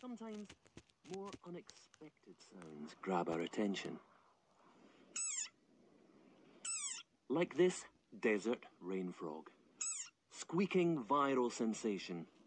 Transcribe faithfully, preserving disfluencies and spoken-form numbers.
Sometimes more unexpected sounds grab our attention. Like this desert rain frog. Squeaking viral sensation